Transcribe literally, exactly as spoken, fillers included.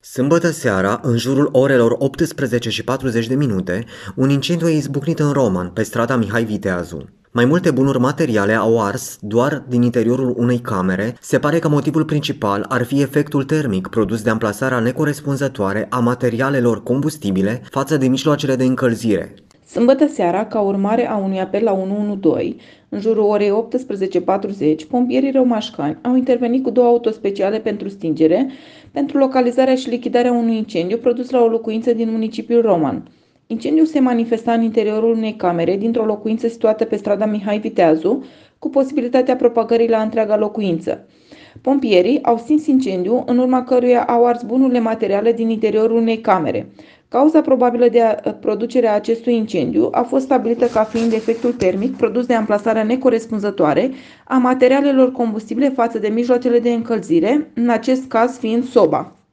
Sâmbătă seara, în jurul orelor optsprezece și patruzeci de minute, un incendiu a izbucnit în Roman, pe strada Mihai Viteazu. Mai multe bunuri materiale au ars doar din interiorul unei camere. Se pare că motivul principal ar fi efectul termic produs de amplasarea necorespunzătoare a materialelor combustibile față de mijloacele de încălzire. Sâmbătă seara, ca urmare a unui apel la unu unu doi, în jurul orei optsprezece și patruzeci, pompierii răumașcani au intervenit cu două autospeciale pentru stingere pentru localizarea și lichidarea unui incendiu produs la o locuință din municipiul Roman. Incendiul se manifesta în interiorul unei camere dintr-o locuință situată pe strada Mihai Viteazu, cu posibilitatea propagării la întreaga locuință. Pompierii au stins incendiu, în urma căruia au ars bunurile materiale din interiorul unei camere. Cauza probabilă de producerea acestui incendiu a fost stabilită ca fiind efectul termic produs de amplasarea necorespunzătoare a materialelor combustibile față de mijloacele de încălzire, în acest caz fiind soba.